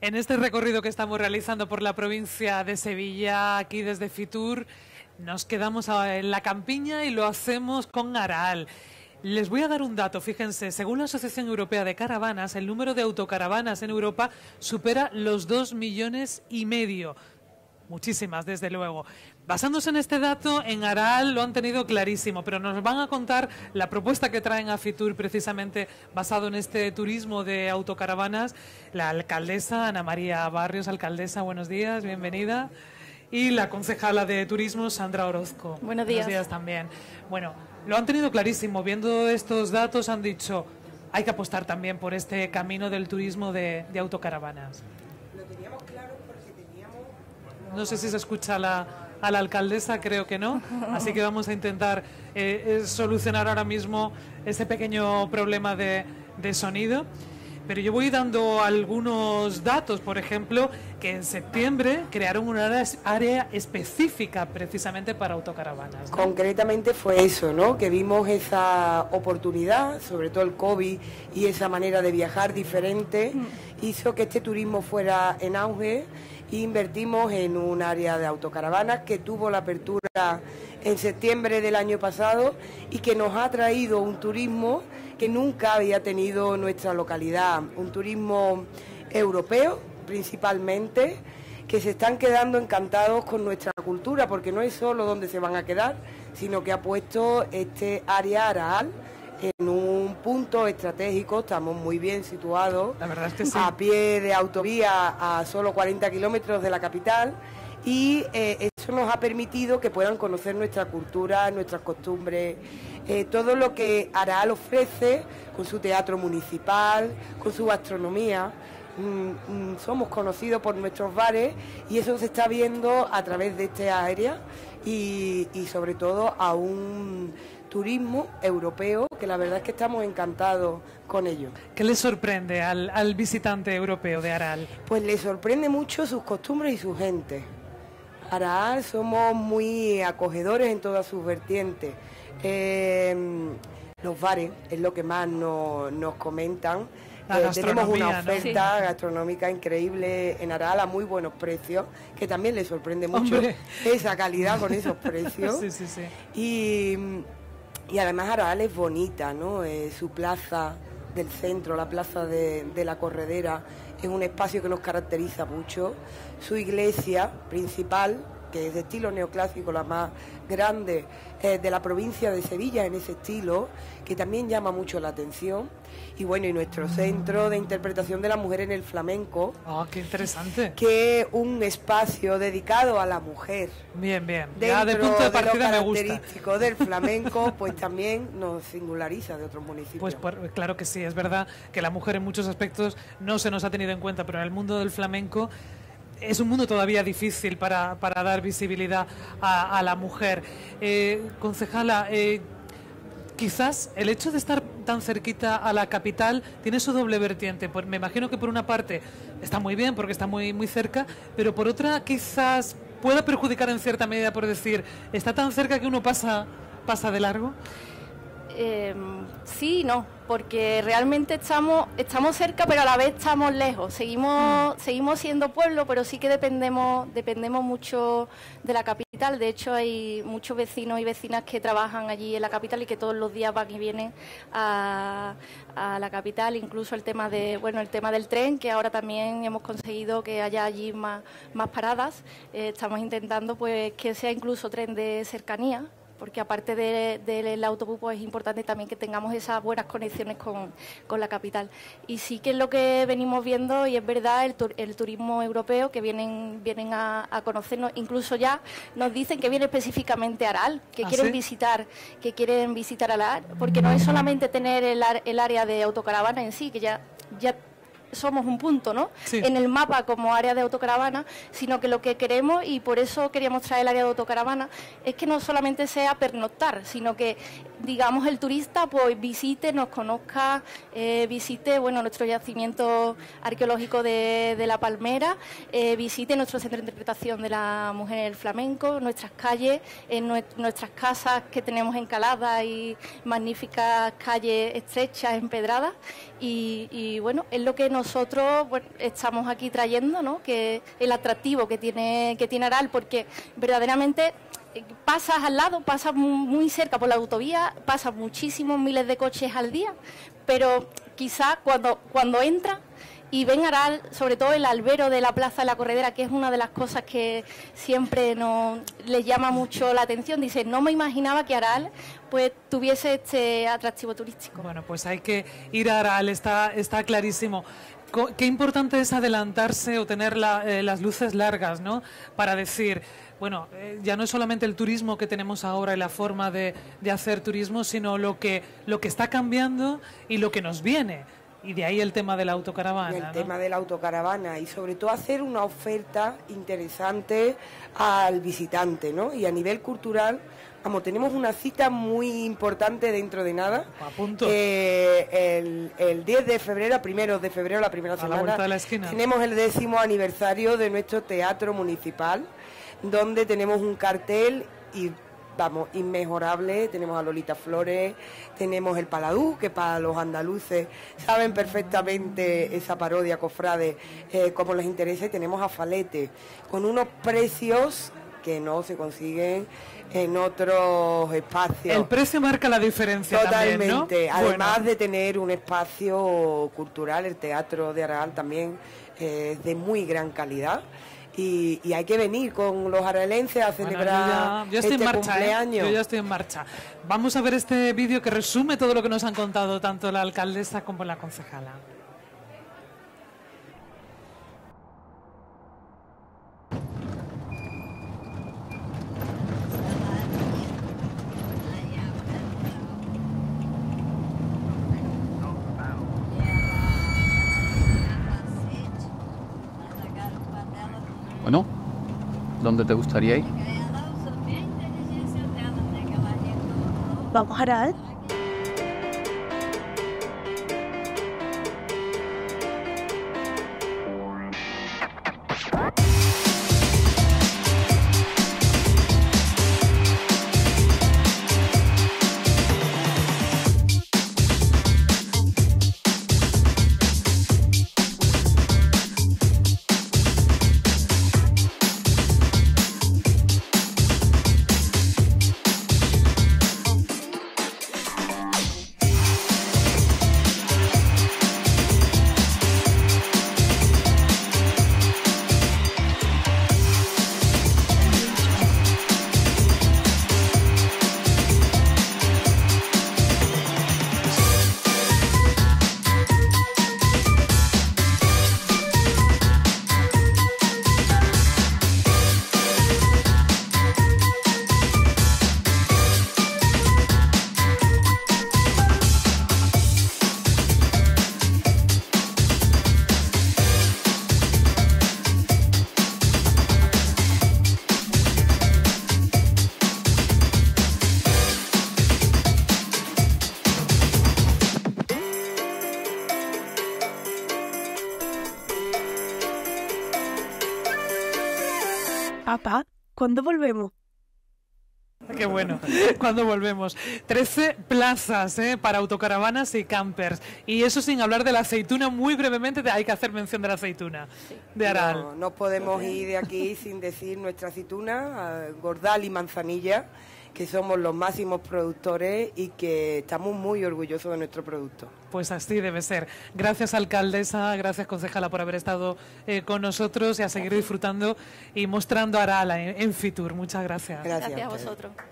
En este recorrido que estamos realizando por la provincia de Sevilla, aquí desde Fitur, nos quedamos en la campiña y lo hacemos con Aral. Les voy a dar un dato, fíjense, según la Asociación Europea de Caravanas, el número de autocaravanas en Europa supera los 2,5 millones. Muchísimas, desde luego. Basándose en este dato, en Aral lo han tenido clarísimo, pero nos van a contar la propuesta que traen a Fitur, precisamente basado en este turismo de autocaravanas, la alcaldesa Ana María Barrios. Alcaldesa, buenos días, bienvenida. Y la concejala de Turismo, Sandra Orozco. Buenos días. Buenos días también. Bueno, lo han tenido clarísimo. Viendo estos datos han dicho, hay que apostar también por este camino del turismo de autocaravanas. Lo teníamos claro porque teníamos... No sé si se escucha a la alcaldesa, creo que no. Así que vamos a intentar solucionar ahora mismo ese pequeño problema de sonido. Pero yo voy dando algunos datos, por ejemplo, que en septiembre crearon una área específica precisamente para autocaravanas, ¿no? Concretamente fue eso, ¿no? Que vimos esa oportunidad, sobre todo el COVID y esa manera de viajar diferente, hizo que este turismo fuera en auge. Invertimos en un área de autocaravanas que tuvo la apertura en septiembre del año pasado y que nos ha traído un turismo que nunca había tenido nuestra localidad, un turismo europeo principalmente, que se están quedando encantados con nuestra cultura, porque no es solo donde se van a quedar, sino que ha puesto este área Aral en un punto estratégico. Estamos muy bien situados, la verdad es que sí, a pie de autovía a solo 40 kilómetros de la capital, y eso nos ha permitido que puedan conocer nuestra cultura, nuestras costumbres, todo lo que Aral ofrece con su teatro municipal, con su gastronomía. Somos conocidos por nuestros bares y eso se está viendo a través de esta área y sobre todo a un turismo europeo que la verdad es que estamos encantados con ello. ¿Qué le sorprende al visitante europeo de Aral? Pues le sorprende mucho sus costumbres y su gente. Aral somos muy acogedores en todas sus vertientes. Los bares es lo que más nos comentan. Tenemos una oferta gastronómica increíble en Aral a muy buenos precios, que también les sorprende mucho. ¡Hombre! Esa calidad con esos precios. Sí. Y además Aral es bonita, ¿no? Su plaza del centro, la plaza de la Corredera, es un espacio que nos caracteriza mucho. Su iglesia principal, que es de estilo neoclásico, la más grande de la provincia de Sevilla en ese estilo, que también llama mucho la atención. Y bueno, y nuestro centro de interpretación de la mujer en el flamenco. ¡Oh, qué interesante! Que es un espacio dedicado a la mujer. Bien, bien. Ya de punto de partida me gusta. Característico del flamenco, pues también nos singulariza de otros municipios. Pues claro que sí, es verdad que la mujer en muchos aspectos no se nos ha tenido en cuenta, pero en el mundo del flamenco es un mundo todavía difícil para dar visibilidad a la mujer. Concejala, quizás el hecho de estar tan cerquita a la capital tiene su doble vertiente. Me imagino que por una parte está muy bien porque está muy, muy cerca, pero por otra quizás pueda perjudicar en cierta medida, por decir, está tan cerca que uno pasa de largo. Sí y no, porque realmente estamos cerca, pero a la vez estamos lejos. Seguimos siendo pueblo, pero sí que dependemos mucho de la capital. De hecho, hay muchos vecinos y vecinas que trabajan allí en la capital y que todos los días van y vienen a la capital. Incluso el tema del tren, que ahora también hemos conseguido que haya allí más paradas. Estamos intentando pues que sea incluso tren de cercanía, porque aparte del autobús pues es importante también que tengamos esas buenas conexiones con la capital. Y sí que es lo que venimos viendo, y es verdad, el turismo europeo, que vienen a conocernos, incluso ya nos dicen que viene específicamente a Aral, que quieren visitar Aral, porque no es solamente tener el área de autocaravana en sí, que ya somos un punto, ¿no? Sí. En el mapa como área de autocaravana, sino que lo que queremos, y por eso queríamos traer el área de autocaravana, es que no solamente sea pernoctar, sino que, digamos, el turista pues visite, nos conozca, visite nuestro yacimiento arqueológico de La Palmera, visite nuestro centro de interpretación de la mujer en el flamenco, nuestras calles, nuestras casas que tenemos encaladas y magníficas calles estrechas, empedradas, y bueno, es lo que nos nosotros pues, estamos aquí trayendo, ¿no? Que el atractivo que tiene Aral, porque verdaderamente pasas al lado, pasas muy cerca por la autovía, pasan muchísimos miles de coches al día, pero quizás cuando entran y ven Aral, sobre todo el albero de la Plaza de la Corredera, que es una de las cosas que siempre les llama mucho la atención. Dicen, no me imaginaba que Aral pues tuviese este atractivo turístico. Bueno, pues hay que ir a Aral, está clarísimo. Qué importante es adelantarse o tener las luces largas, ¿no? Para decir, bueno, ya no es solamente el turismo que tenemos ahora y la forma de hacer turismo, sino lo que está cambiando y lo que nos viene. Y de ahí el tema de la autocaravana. El tema de la autocaravana y sobre todo hacer una oferta interesante al visitante, ¿no? Y a nivel cultural, vamos, tenemos una cita muy importante dentro de nada. A punto. El 10 de febrero, primero de febrero, la primera semana, a la vuelta de la esquina, tenemos el 10º aniversario de nuestro teatro municipal, donde tenemos un cartel y vamos, inmejorable. Tenemos a Lolita Flores, tenemos el Paladú, que para los andaluces saben perfectamente esa parodia cofrade, como les interesa, y tenemos a Falete, con unos precios que no se consiguen en otros espacios. El precio marca la diferencia. Totalmente, también, ¿no? Además de tener un espacio cultural, el Teatro de Aral también es de muy gran calidad. Y hay que venir con los aralenses a celebrar yo estoy este en marcha, cumpleaños. Yo ya estoy en marcha. Vamos a ver este vídeo que resume todo lo que nos han contado tanto la alcaldesa como la concejala. Bueno, ¿dónde te gustaría ir? ¿Vamos a Aral? Papá, ¿cuándo volvemos? Qué bueno, cuando volvemos. 13 plazas para autocaravanas y campers. Y eso sin hablar de la aceituna, muy brevemente hay que hacer mención de la aceituna de Aral. No podemos ir de aquí sin decir nuestra aceituna, Gordal y Manzanilla, que somos los máximos productores y que estamos muy orgullosos de nuestro producto. Pues así debe ser. Gracias, alcaldesa, gracias, concejala, por haber estado con nosotros y a seguir disfrutando y mostrando Aral en Fitur. Muchas gracias. Gracias a vosotros.